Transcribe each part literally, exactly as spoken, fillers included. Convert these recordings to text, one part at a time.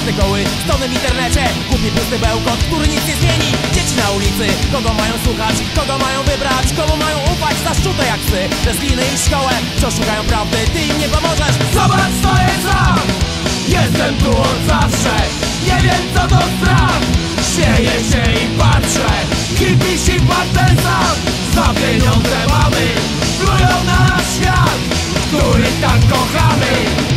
artykuły strony w internecie. Głupi pusty bełkot, który nic nie zmieni. Dzieci na ulicy, kogo mają słuchać, kogo mają wybrać, komu mają ufać. Zaszczute jak psy, przez liny i szkołę, wciąż szukają prawdy, ty im nie pomożesz. Zobacz, stoję sam, jestem tu od zawsze. Nie wiem co to strach, śmieję się i patrzę. Hipisi partensa, za pieniądze mamy, plują na nasz świat, który tak kochamy.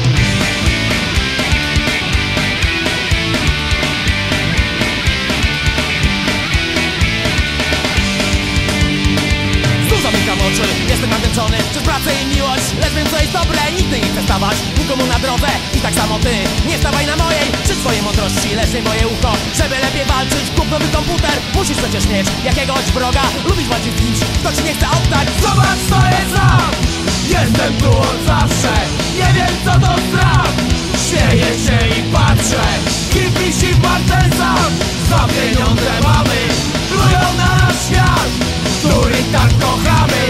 Oczy. Jestem natęczony przez pracę i miłość, lecz wiem co jest dobre, nigdy nie chcę stawać nikomu na drodze. I tak samo ty, nie stawaj na mojej, przy swojej mądrości, lecz nie moje ucho. Żeby lepiej walczyć, kup nowy komputer. Musisz przecież mieć jakiegoś wroga, lubisz walczyć z kimś, kto ci nie chce oddać. Zobacz, stoję sam, jestem tu od zawsze. Nie wiem co to strach, śmieję się i patrzę. Hipisi partensa, za pieniądze mamy, plują na nasz świat, który tak kochamy.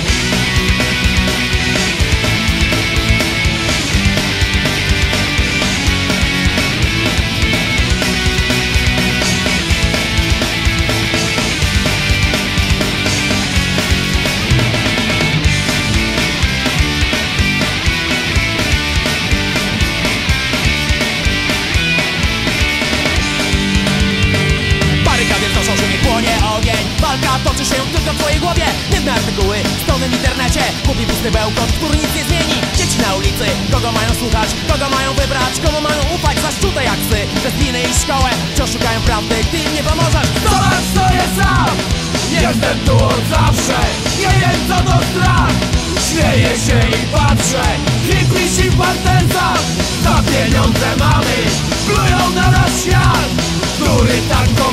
Walka toczy się tylko w twojej głowie. Biedne artykuły, strony w internecie. Głupi pusty bełkot, który nic nie zmieni. Dzieci na ulicy, kogo mają słuchać, kogo mają wybrać, komu mają ufać. Zaszczute jak psy, przez liny i szkołę, wciąż szukają prawdy, ty im nie pomożesz. Zobacz, stoję sam, jestem tu od zawsze. Nie wiem co to strach, śmieję się i patrzę. Hipisi partensa, za pieniądze mamy, plują na nasz świat, który tak kochamy.